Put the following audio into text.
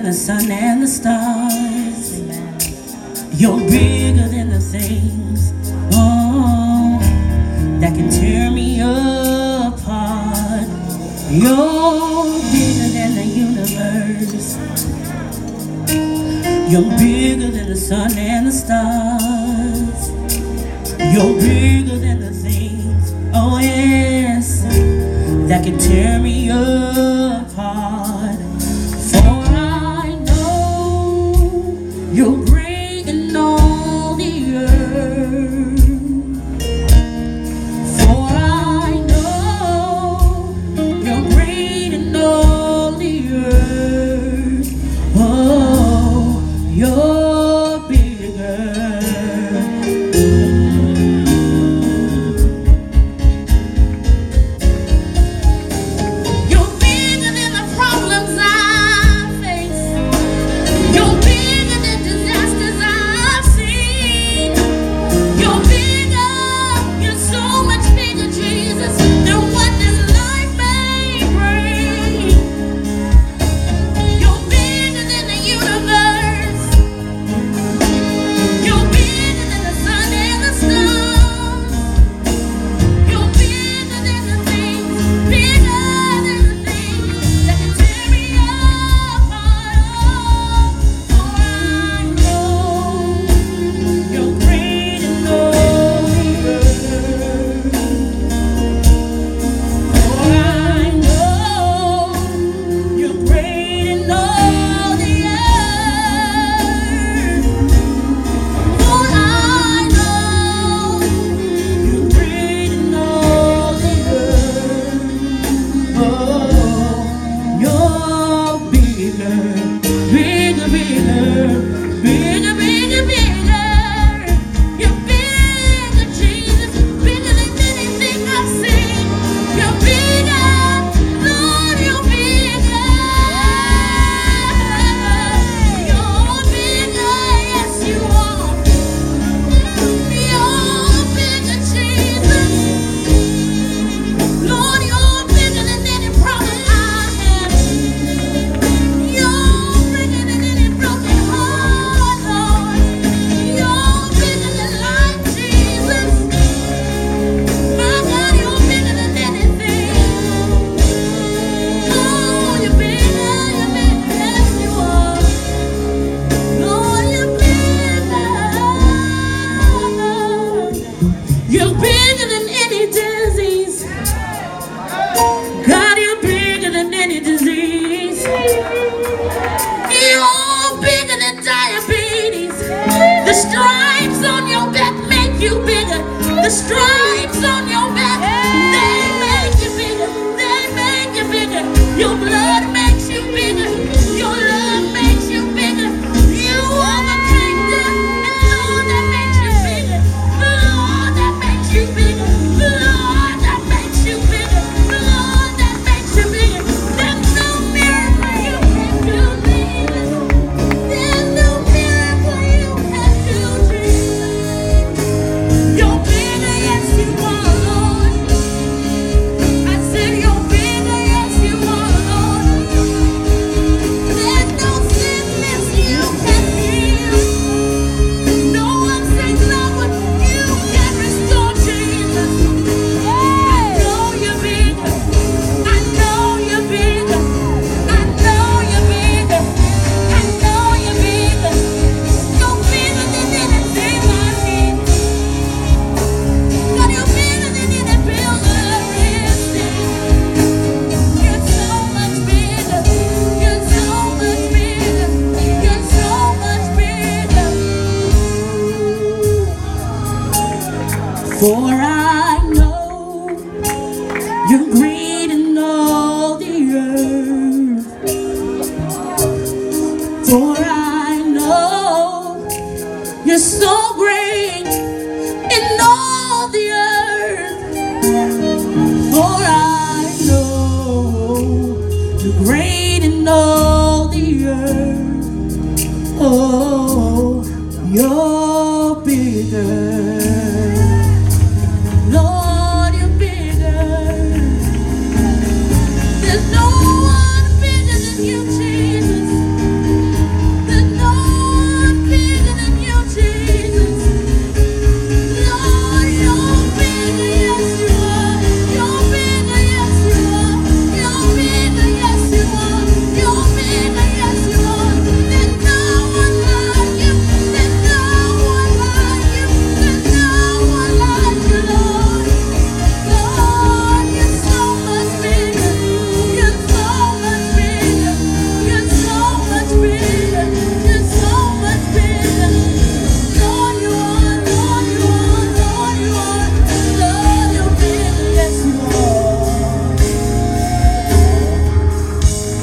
the sun and the stars. You're bigger than the things, oh, that can tear me apart. You're bigger than the universe. You're bigger than the sun and the stars. You're bigger than the things, oh yes, that can tear me apart. For I know you're breaking all the earth. For I know you're breaking all the earth. Oh, you're bigger. You're bigger than any disease. God, you're bigger than any disease. You're bigger than diabetes. The stripes on your back make you bigger. The stripes on your back, they make you bigger. They make you bigger. Your blood makes you bigger. Your love makes you bigger. You overcame death, and Lord, that makes you bigger. Lord, that makes you bigger. Lord, that makes you bigger. Lord, that makes you bigger. There's no miracle you can do, Jesus. There's no miracle you can do, Jesus. You're bigger, yes you are, Lord. I said you're bigger, yes you are, Lord. There's no sickness you can heal. No unsafe loved one you can restore, Jesus. I know you're bigger. I know you're bigger. I know you're bigger. I know you're bigger. You're bigger than anything I need. God, you're bigger than any bill that I receive. You're so much bigger. You're so much bigger. You're so much bigger. For I know you're great in all the earth. For I know you're so great in all the earth. For I know you're great in all the earth. Oh, you're bigger.